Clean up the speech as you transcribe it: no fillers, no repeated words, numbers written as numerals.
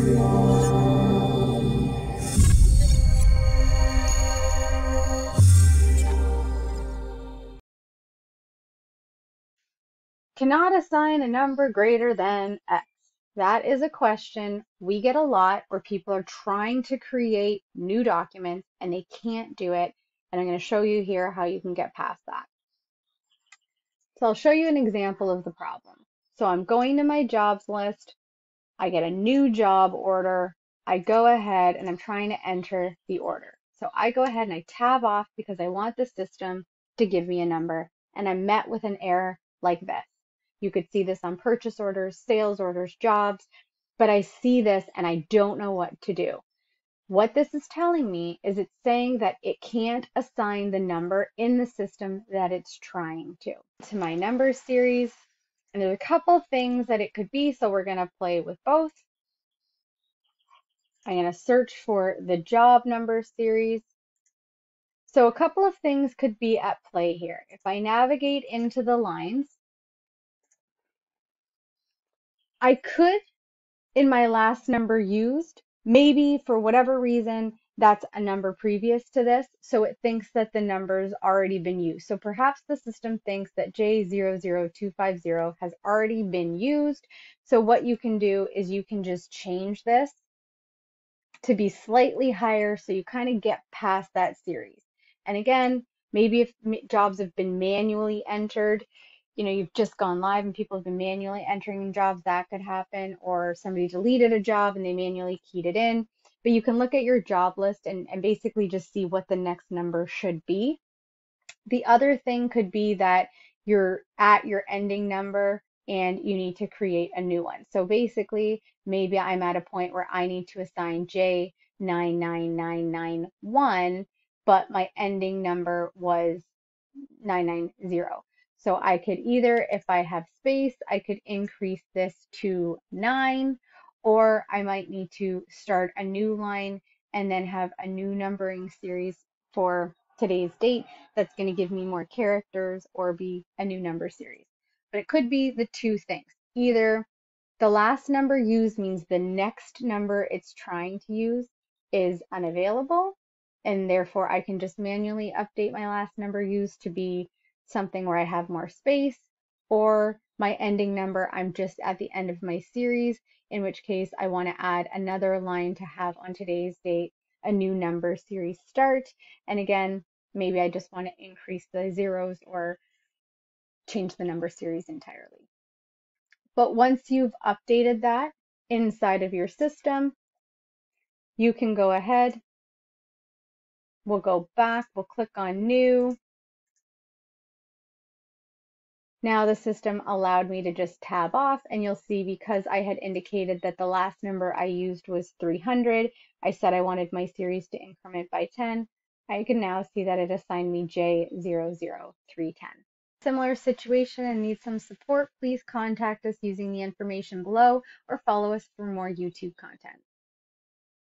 Cannot assign a number greater than X. That is a question we get a lot where people are trying to create new documents and they can't do it. And I'm going to show you here how you can get past that. So I'll show you an example of the problem. So I'm going to my jobs list. I get a new job order. I go ahead and I'm trying to enter the order. So I go ahead and I tab off because I want the system to give me a number, and I'm met with an error like this. You could see this on purchase orders, sales orders, jobs, but I see this and I don't know what to do. What this is telling me is it's saying that it can't assign the number in the system that it's trying to my number series. And there's a couple things that it could be, so we're going to play with both. I'm going to search for the job number series. So a couple of things could be at play here. If I navigate into the lines, I could, in my last number used, maybe for whatever reason, that's a number previous to this, so it thinks that the number's already been used. So perhaps the system thinks that J00250 has already been used. So what you can do is you can just change this to be slightly higher so you kind of get past that series. And again, maybe if jobs have been manually entered, you've just gone live and people have been manually entering jobs, that could happen, or somebody deleted a job and they manually keyed it in. But you can look at your job list and basically just see what the next number should be. The other thing could be that you're at your ending number and you need to create a new one. So basically, maybe I'm at a point where I need to assign J99991, but my ending number was 990. So I could either, if I have space, I could increase this to 9, or I might need to start a new line and then have a new numbering series for today's date that's going to give me more characters or be a new number series. But it could be the two things. Either the last number used means the next number it's trying to use is unavailable, and therefore I can just manually update my last number used to be something where I have more space, or my ending number, I'm just at the end of my series, in which case I want to add another line to have on today's date a new number series start. And again, maybe I just want to increase the zeros or change the number series entirely. But once you've updated that inside of your system, you can go ahead. We'll go back, we'll click on new. Now the system allowed me to just tab off, and you'll see because I had indicated that the last number I used was 300, I said I wanted my series to increment by 10. I can now see that it assigned me J00310. Similar situation and need some support, please contact us using the information below or follow us for more YouTube content.